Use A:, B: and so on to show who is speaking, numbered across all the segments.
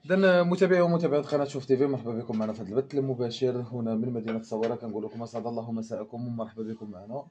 A: إذا متابعي ومتابعات قناة شوف تيفي، مرحبا بكم معنا في هذا البث المباشر هنا من مدينة الصويرة. كنقول لكم اسعد الله مساءكم ومرحبا بكم معنا.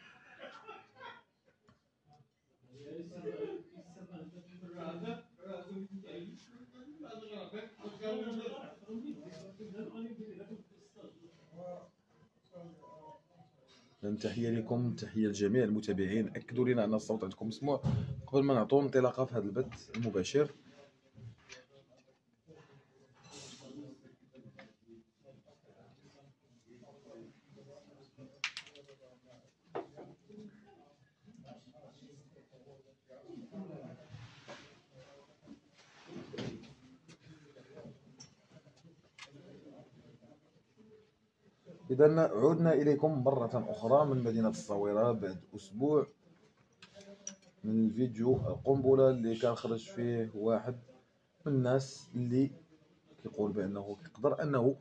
A: تحية لكم، تحية لجميع المتابعين. أكدوا لنا أن الصوت عندكم مسموع قبل ما نعطوا انطلاقة في هذا البث المباشر. إذا عدنا إليكم مرة أخرى من مدينة الصويرة بعد أسبوع من الفيديو القنبلة اللي كان خرج فيه واحد من الناس اللي كيقول بأنه يقدر أنه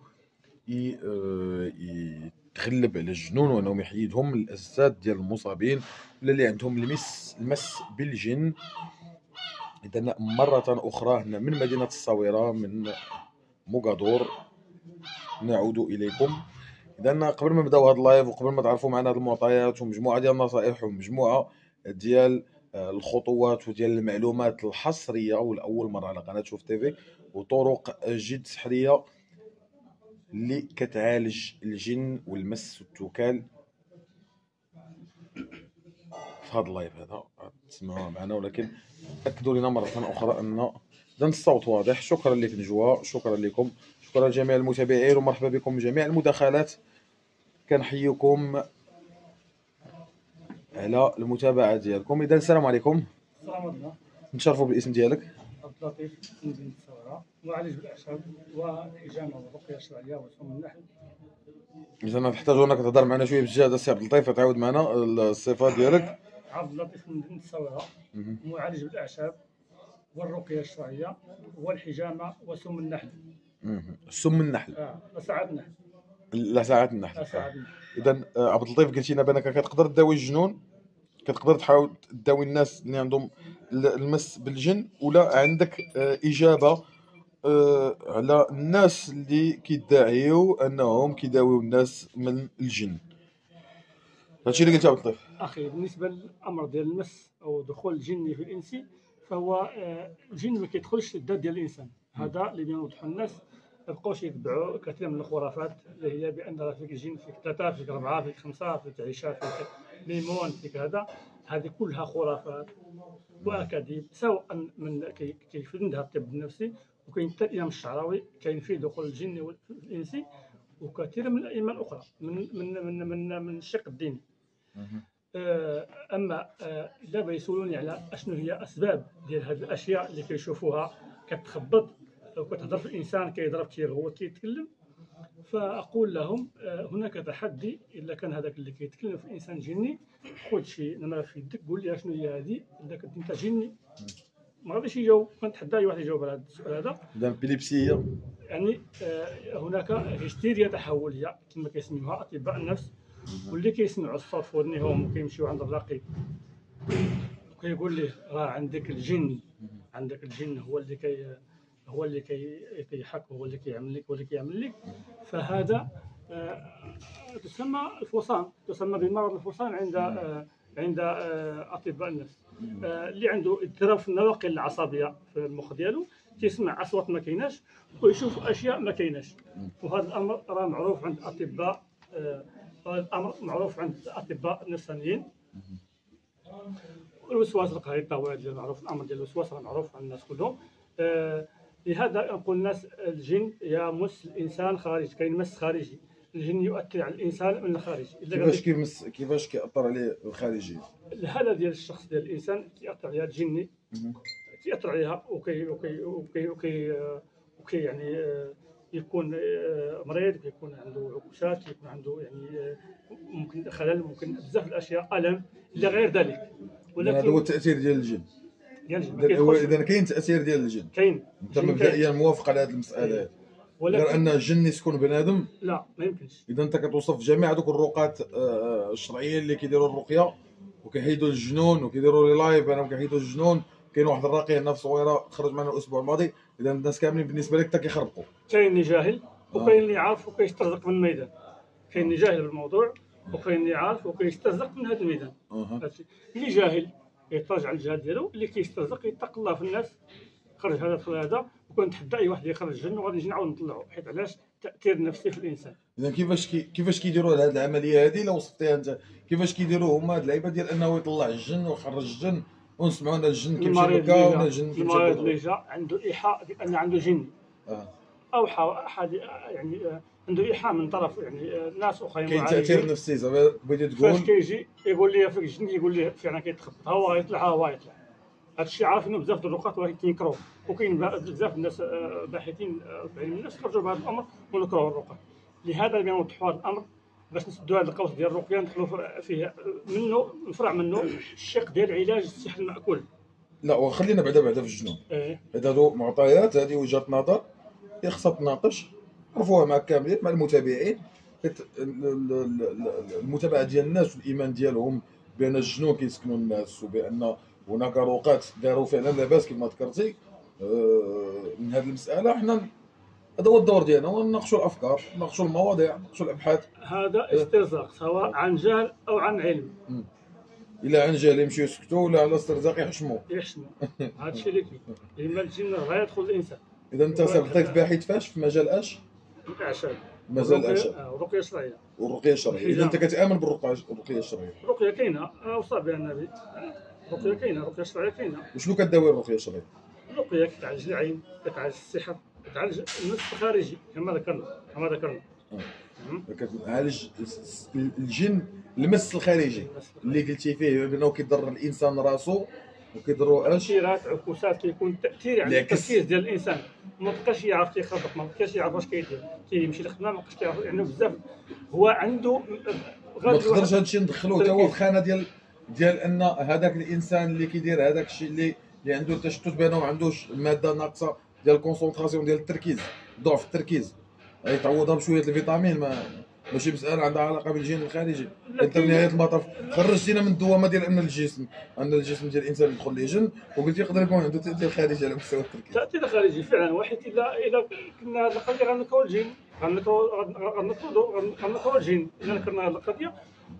A: يتغلب على الجنون وأنهم يحيدهم من الأجساد ديال المصابين ولا اللي عندهم المس بالجن. إذا مرة أخرى هنا من مدينة الصويرة من موغادور نعود إليكم. إذا قبل ما نبداو هذا اللايف وقبل ما تعرفوا معنا هذه المعطيات ومجموعة ديال النصائح ومجموعة ديال الخطوات وديال المعلومات الحصرية والأول مرة على قناة شوف تيفي وطرق جد سحرية اللي كتعالج الجن والمس والتوكال في هذا اللايف هذا تسمعوها معنا. ولكن أكدوا لنا مرة أخرى أن الصوت واضح. شكرا لك نجوى، شكرا لكم، شكرا لجميع المتابعين ومرحبا بكم بجميع المداخلات. كنحييكم على المتابعة ديالكم. إذا السلام عليكم.
B: السلام عليكم.
A: نتشرفوا بالاسم ديالك.
B: عبد اللطيف من مدينة الصويرة، معالج بالاعشاب والحجامة والرقية الشرعية وسم النحل.
A: إذا نحتاجوا أنك تهضر معنا شوية بجهد السي عبد اللطيف، تعاود معنا الصفة ديالك.
B: عبد اللطيف من مدينة الصويرة، معالج بالاعشاب والرقية الشرعية والحجامة وسم النحل.
A: سم النحل.
B: لساعات النحل.
A: لساعات النحل. إذا عبد اللطيف قلتي لنا بأنك كتقدر تداوي الجنون، كتقدر تحاول تداوي الناس اللي عندهم المس بالجن، ولا عندك إجابة على الناس اللي كيدعيو أنهم كيداويو الناس من الجن. هادشي اللي قلتي عبد اللطيف.
B: أخي بالنسبة للأمر ديال المس أو دخول الجني في الإنسي، فهو الجن ما كيدخلش للذات ديال الإنسان. هذا اللي بيوضحوا الناس. مابقاوش يتبعوا كثير من الخرافات اللي هي بان فيك الجن، فيك 3، فيك 4، فيك 5، فيك عيشه، فيك ليمون، فيك هذا. هذه كلها خرافات واكاذيب، سواء من كيفندها الطب النفسي، وكاين حتى الامام الشعراوي كاين فيه دخول الجن والانسي، وكثير من الائمه الاخرى من الشق الديني. اما دابا يسولوني على اشنو هي اسباب ديال هذه الاشياء اللي كيشوفوها كتخبط لو كتهضر في الانسان، كيضرب، كيرغوت، كيتكلم. فاقول لهم هناك تحدي. الا كان هذاك اللي كيتكلم في الانسان جني، خذ شي نمره في يدك قول لي شنو هي هذه. اذا كنت انت جني ما غاديش يجاوب. كنتحدى اي واحد يجاوب على هذا السؤال هذا.
A: اذا بيليبسيه
B: يعني هناك هستيريا تحوليه كما كيسميوها اطباء النفس، واللي كيسمعوا الصوت في ودنهم وكيمشيو عند الراقي وكيقول ليه راه عندك الجن، عندك الجن هو اللي كيحك، هو اللي كيعمل لك، هو اللي كيعمل لك. فهذا تسمى الفصام، تسمى بمرض الفصام عند اطباء النفس. اللي عنده اضطراب في النواقل العصبيه في المخ ديالو، كيسمع اصوات ما كايناش ويشوف اشياء ما كايناش. وهذا الامر راه معروف عند اطباء، هذا الامر معروف عند الاطباء النفسانيين. الوسواس القهري الطويل معروف، الامر ديال الوسواس راه معروف عند الناس كلهم. لهذا نقول الناس الجن يمس الانسان خارجي، كاين مس خارجي. الجن يؤثر على الانسان من الخارج.
A: كيفاش كيأثر عليه الخارجي؟
B: الحاله ديال الشخص ديال الانسان كيأثر عليها الجني، كيأثر عليها وكي يعني يكون مريض، كيكون عنده عكوسات، كيكون عنده يعني ممكن خلل، ممكن بزاف الاشياء، الم الى غير ذلك.
A: ولكن هذا هو التاثير ديال الجن. اذا كاين تاثير ديال الجن،
B: كاين.
A: انت مبدئيا موافق على هذه المساله، غير ان الجن يسكن بنادم؟
B: لا ما يمكنش.
A: اذا انت كتوصف جميع هذوك الرقات الشرعيين اللي كيديروا الرقيه وكيحيدوا الجنون وكيديروا لي لايف، انا كيحيدوا الجنون، كاين واحد الراقي هنا في صويره خرج معنا الاسبوع الماضي، اذا الناس كاملين بالنسبه لك حتى كيخربقوا.
B: كاين اللي جاهل وكاين اللي عارف وكيسترزق من الميدان. كاين اللي جاهل بالموضوع وكاين اللي عارف وكيسترزق من هذا الميدان. هادشي اللي جاهل يتراجع الجهاد ديالو، اللي كيسترزق يتق الله في الناس، خرج هذا دخل هذا، وكنتحدى اي واحد يخرج الجن وغادي نجي نعاود نطلعو، حيت علاش التاثير النفسي في الانسان.
A: اذا كيفاش كيديروا هذه العمليه هذه لو وصفتيها انت، كيفاش كيديروا هما هاد اللعيبه ديال انه يطلع الجن ويخرج الجن ونسمعوا ان الجن كيمشي لمكه ولا الجن كيمشي
B: المريض اللي جا عنده ايحاء بان عنده جن او احد يعني عنده ايحاء من طرف يعني ناس اخرين.
A: كاين تاثير نفسي زعما بغيتي تقول.
B: فاش كيجي يقول لي فيك الجن، يقول لي فعلا كيتخبط، ها هو غيطلع ها هو يطلع. هادشي عارف انه بزاف ديال الرقات ولكن كينكروه، وكاين بزاف الناس باحثين في علم النفس خرجوا بهذا الامر ونكرهوا الرقى. لهذا نوضحوا هذا الامر باش نسدوا هذا القوس ديال الرقيه، ندخلوا فيه منه نفرع منه الشق ديال علاج السحر المأكول.
A: لا وخلينا بعدا في الجنون. هادو معطيات، هذه وجهه نظر خصها تناقش، عرفوها مع كاملين مع المتابعين. المتابعه ديال الناس والايمان ديالهم بان الجنون كيسكنوا الناس وبان هناك رقات داروا فعلا لاباس كما ذكرتي. من هذه المساله حنا هذا هو الدور ديالنا، ونناقشوا الافكار، نناقشوا المواضيع، نناقشوا الابحاث.
B: هذا استرزاق سواء عن جهل او عن علم.
A: الا عن جهل يمشيو يسكتوا، ولا على استرزاق يحشموا.
B: هذا الشيء اللي كاين. اما الجن غير يدخل الانسان.
A: اذا انت صيفطيك باحث فاش في مجال اش؟
B: الاعشاب.
A: مجال الاعشاب
B: والرقيه الشرعيه.
A: والرقيه الشرعيه، اذا انت كتامن بالرقيه الشرعيه.
B: الرقيه كاينه، اوصى بها النبي. الرقيه كاينه، الرقيه الشرعيه كاينه.
A: وشنو كداوي الرقيه الشرعيه؟
B: الرقيه كتعالج العين، كتعالج السحر، كتعالج المس الخارجي كما ذكرنا.
A: كتعالج الجن، المس الخارجي اللي قلتي فيه بانه كيضر الانسان راسو وكيضروا
B: تاثيرات عكوسات، كيكون التاثير على التركيز ديال الانسان. ما بقاش يعرف يخربق، ما بقاش يعرف واش كيدير، كيمشي للخدمه ما بقاش كيعرف، يعني بزاف هو عنده.
A: ما تقدرش هادشي ندخلوه حتى هو في خانه ديال ان هذاك الانسان اللي كيدير هذاك الشيء اللي عنده تشتت بانه ما عندوش ماده ناقصه ديال الكونسونطراسيون ديال التركيز، ضعف التركيز، يتعوضها بشويه الفيتامين. ماشي مسألة عندها علاقة بالجين الخارجي. انت في نهاية المطاف خرجتينا من الدوامة ديال ان الجسم ديال الانسان يدخل ليه جن، وقلتي يقدر يكون عنده تأثير خارجي على مستوى التركيز.
B: تأثير خارجي فعلا، واحد الا كنا هذه القضية غنكرهوا الجن، غنكرهوا الجن الا نكرنا هذه القضية.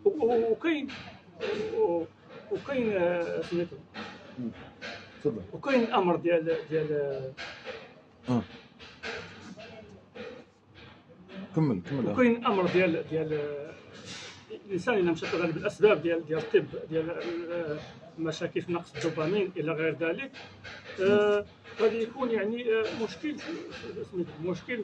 B: وكاين سميتو
A: تفضل.
B: وكاين الامر ديال
A: كمل.
B: وكاين الامر ديال الانسان الا مشى غالب الاسباب ديال الطب، ديال المشاكل في نقص الدوبامين الى غير ذلك. غادي يكون يعني مشكل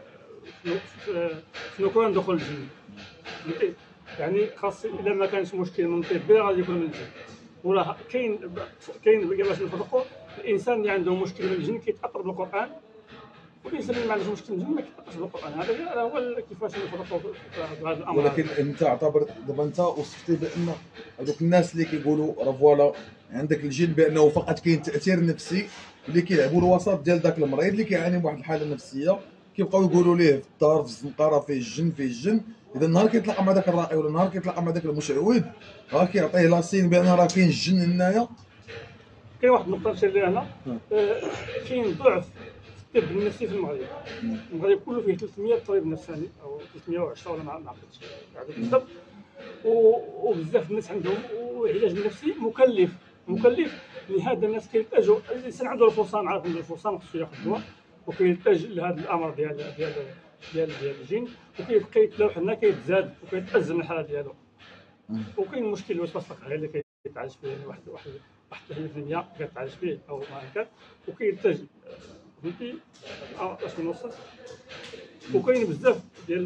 B: في نكران دخول الجن. يعني خاص الا ما كانش مشكل من طبي غادي يكون من الجن. وراه كاين باش نفرقوا الانسان اللي عنده مشكل من الجن كيتاثر بالقران، والانسان اللي ما عندوش مشكل من الجن ما كيتاثرش بالقران. هذا هو كيفاش نفرقوا في هذا الامر.
A: ولكن انت اعتبر دابا انت وصفتي بان هذوك الناس اللي كيقولوا راه فوالا عندك الجن بانه فقط كاين تاثير نفسي اللي كيلعبوا الوسط ديال ذاك المريض اللي كيعاني من واحد الحاله نفسيه، كيبقاو يقولوا ليه في الدار في الزنقاره فيه الجن. اذا النهار كيتلاقى مع ذاك الراقي ولا النهار كيتلاقى مع ذاك المشعوذ راه كيعطيه لاسين بان راه كاين الجن هنايا.
B: كاين واحد النقطه نشير ليها هنا. كاين ضعف في الطب النفسي في المغرب. المغرب كله فيه 300 طبيب نفساني او 310 ولا ما عرفتش بالضبط. وبزاف الناس عندهم وعلاج النفسي مكلف. لهذا الناس كيلتجوا، الانسان عنده الفرصه، عارف عنده الفرصه خصو ياخذ الدواء، وكيلتج لهذا الامر ديال الجن، وكيبقى يتلوح لنا كيتزاد وكيتازم الحاله ديالو. وكاين مشكل الوسواس القهري اللي كيتعالج فيه يعني واحد 30% كيتعالج فيه او ما هكا، وكيلتج فهمتي اش نوصل. وكاين بزاف ديال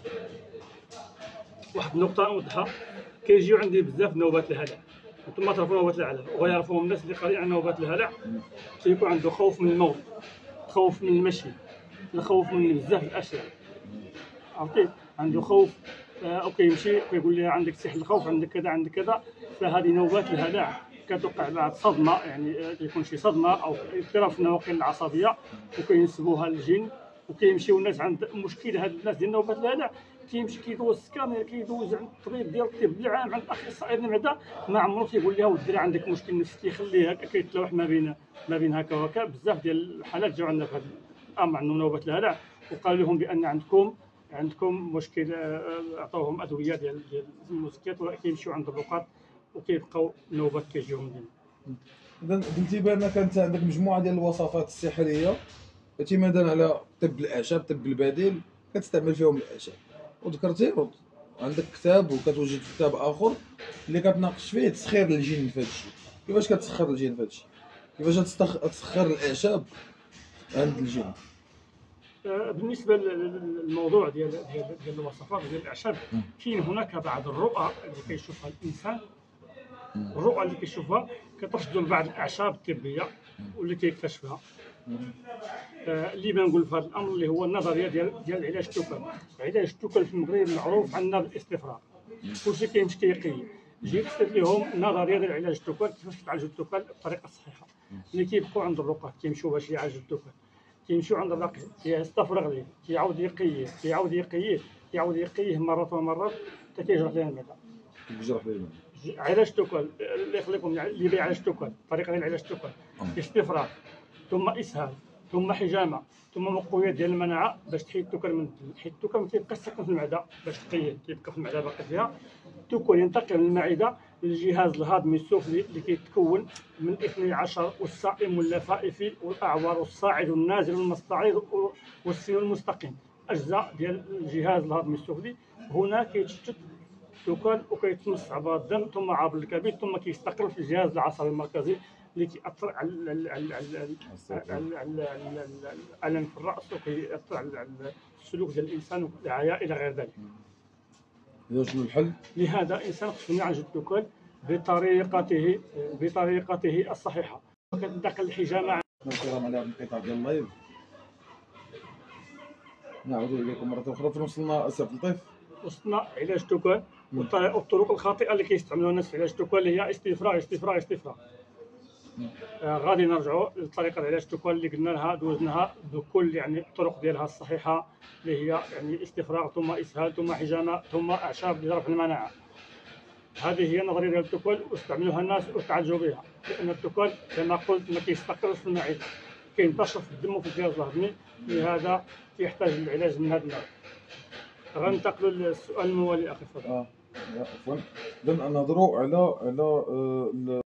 B: واحد النقطه نوضحها، كيجيو عندي بزاف نوبات الهلع. انتم تعرفوا نوبات الهلع ويعرفوهم الناس اللي قارئين عن نوبات الهلع. تيكون عنده خوف من الموت، خوف من المشي، خوف من بزاف الاشياء، عرفتي، عنده خوف. وكيمشي كيقول لي عندك سحر الخوف، عندك كذا عندك كذا. فهذه نوبات الهلع كتوقع بعد صدمه، يعني كيكون شي صدمه او اضطراب في النواقل العصبيه وكينسبوها للجن. وكيمشيو الناس عند مشكل هاد الناس ديال نوبات الهلع تيمشي كيدوز السكانير، كيدوز عند الطبيب ديال الطب العام، عند الاخصائي المعده، ما عمرو تيقول لها ودي عندك مشكل نفسي، تيخليه هكا كيتلوح ما بين هكا وهكا. بزاف ديال الحالات جاو عندنا في هذا الامر، عندهم نوبات الهلع، وقالوا لهم بان عندكم مشكل. عطاوهم ادويه ديال المسكت، وكيمشيو عند الرقاة وكيبقاو نوبات كيجيوهم ديما.
A: اذا قلتي بان كانت عندك مجموعه ديال الوصفات السحريه اعتمادا على طب الاعشاب، طب البديل، كتستعمل فيهم الاعشاب، وذكرتي عندك كتاب وكتوجد كتاب اخر اللي كتناقش فيه تسخير الجن في هذا الشيء. كيفاش كتسخر الجن في هذا الشيء؟ كيفاش تسخر الاعشاب عند الجن؟
B: بالنسبه للموضوع ديال الوصفات ديال الاعشاب، كاين هناك بعض الرؤى اللي كيشوفها الانسان، الرؤى اللي كيشوفها كترشدوا لبعض الاعشاب الطبيه واللي كيكتشفها. اللي بنقول في هذا الامر اللي هو النظريه ديال علاج التوكل. علاج التوكل في المغرب معروف عندنا بالاستفراغ، كلشي كيمشي كيقي. جيت قلت لهم النظريه ديال علاج التوكل، كيفاش تعالجوا التوكل بالطريقه الصحيحه. اللي كيبقوا عند الرقاة كيمشيو باش يعالجوا التوكل، كيمشيو عند الراقي كيستفرغ ليه، كيعاود يقيه، كيعاود يقيه مرات ومرات حتى كيجرح ليه المعده.
A: يجرح لي
B: علاج التوكل اللي يخليكم اللي بيعالج التوكل، طريقه ديال علاج التوكل استفراغ، ثم اسهال، ثم حجامه، ثم مقويات ديال المناعه باش تحيد التوكل من الدم. حيت التوكل ما كيبقاش ساكن في المعده باش تقيه، كيبقى في المعده باقي فيها. التوكل ينتقل من المعده للجهاز الهضمي السفلي اللي كيتكون من 12 والصائم واللفائف والاعور والصاعد والنازل والمستعرض والسين المستقيم، اجزاء ديال الجهاز الهضمي السفلي. هنا كيتشتت التوكل وكيتمص عبر الدم ثم عبر الكبد ثم كيستقر في الجهاز العصبي المركزي اللي كيأثر على الألم في الرأس، وكيأثر على السلوك ديال الإنسان والرعاية إلى غير ذلك.
A: إذا شنو الحل؟
B: لهذا الإنسان خصو يعالج التوكل بطريقته الصحيحة. وكتنتقل الحجامة.
A: الكلام على الانقطاع ديال اللايف، نعود اليكم مره اخرى. فين وصلنا اسيد لطيف؟
B: وصلنا علاج التوكل والطرق الخاطئه اللي كيستعملوها الناس في علاج التوكل اللي هي استفراغ. غادي نرجعوا لطريقه علاج التوكل اللي قلنا لها دوزناها بكل يعني الطرق ديالها الصحيحه، اللي هي يعني استفراغ ثم اسهال ثم حجامه ثم اعشاب لرفع المناعه. هذه هي النظريه ديال التوكل واستعملوها الناس وتعالجوا بها، لان التوكل كما قلت ما كيستقرش في المعده، كينتشر في الدم وفي الجهاز الهضمي، لهذا كيحتاج للعلاج من هذا النوع. غننتقلوا للسؤال الموالي اخي. تفضل.
A: عفوا. اذا نهضروا على